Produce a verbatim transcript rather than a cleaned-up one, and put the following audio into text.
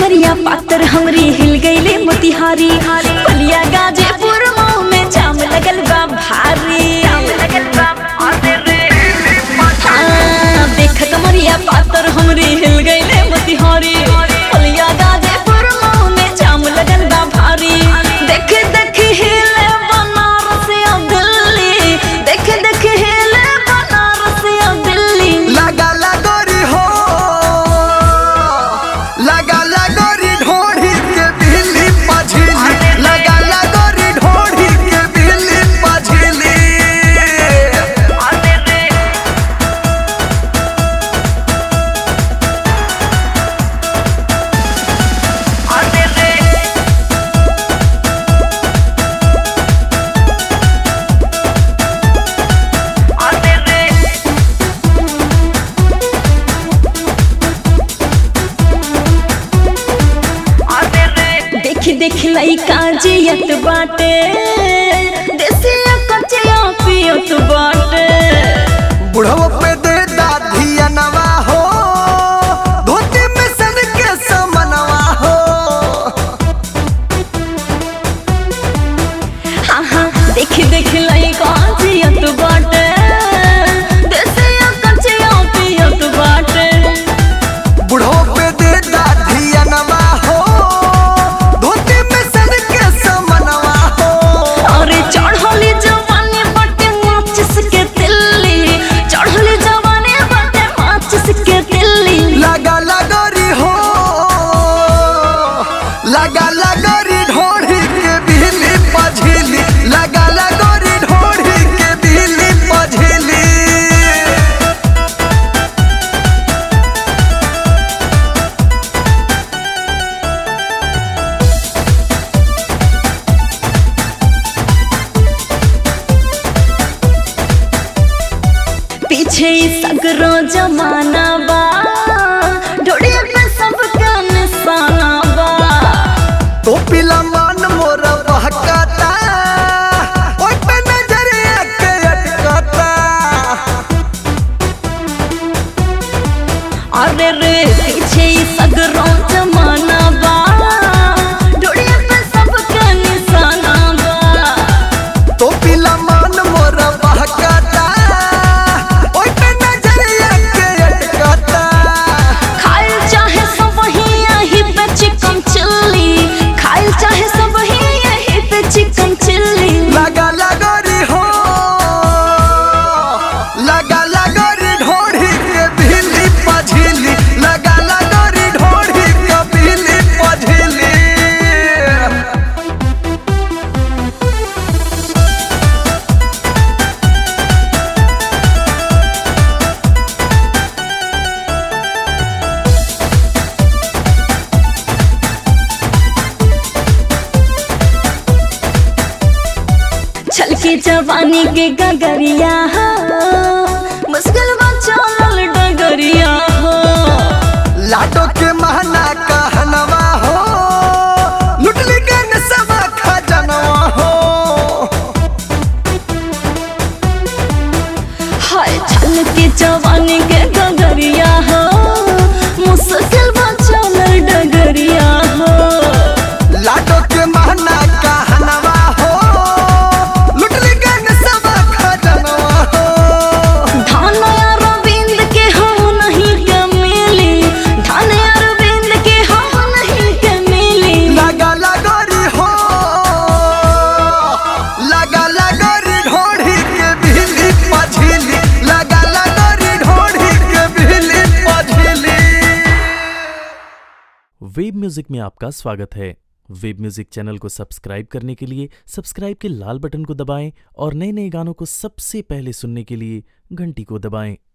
कमरिया पातर हमरी हिल गईले मोतिहारी। बलिया गाजीपुर मऊ में जाम लगल बा भारी। हाँ, देख कमरिया पातर हमरी हिल गईले मोतिहारी। बलिया गाजीपुर मऊ में जाम लगल बा भारी। देख देख हिले बनारस या दिल्ली, देख देख हिले बनारस या दिल्ली। लगा लगोरी हो लगा लगोरी ढोढ़ी के बिल्ली पझिली, लगा लगोरी ढोढ़ी के बिल्ली पझिली। देख देख लइका जियत बाटे, देसिया कचिया पियत बाटे। बुढ़वा पे दे दाधिया नवा हो, धोती में सन के समनवा हो। हाँ हाँ, देख देख लइका जियत बाटे, देसिया कचिया पियत बाटे। बुढ़वा पे दे दाधिया नवा हो, धोती में सन के समनवा हो। अरे चढ़ली जवानी बाटे माचिस के तिल्ली, चढ़ली जवानी बाटे माचिस के तिल्ली। लगा लगोरी हो लगा लगोरी ढोढ़ी के बिल्ली पझिली, लगा लगोरी ढोढ़ी के बिल्ली पझिली। पीछे सगरो जमाना बा, ढोड़िया पे सबका निशाना बा। तो पिला मान मोर बहकाता, ओइ पे नजर के अटकाता। अरे रे पीछे सगरो जमाना बा, ढोड़िया पे सबका निशाना बा। तो पिला मान मोर बहकाता, ओइ पे नजर के अटकाता। खाइल चाहे सब ही यही पे चिकन चिल्ली, खाइल चाहे सब ही यही पे चिकन चिल्ली। लगा लगोरी हो लगा लगोरी ढोढ़ी के बिल्ली पझिली, लगा लगोरी ढोढ़ी के बिल्ली पझिली। छलकी जवानी के गगरिया हो, मुश्किल बा चलल डगरिया हो। लाडो के महना कहनवा हो, लुटली गन सब खजनवा हो। हाय छलकी जवानी के गगरिया हो, मुश्किल बा चलल डगरिया हो। लाडो के महना कहनवा हो, लुटली गन सब खजनवा हो। धान अरविंद के हम नहीं के मिली, धान अरविंद के हम नहीं के मिली। लगा लगोरी हो लगा लगोरी ढोढ़ी के बिल्ली पझिली, लगा लगोरी ढोढ़ी के बिल्ली पझिली। वेब म्यूजिक में आपका स्वागत है। वेब म्यूजिक चैनल को सब्सक्राइब करने के लिए सब्सक्राइब के लाल बटन को दबाएं और नए नए गानों को सबसे पहले सुनने के लिए घंटी को दबाएं।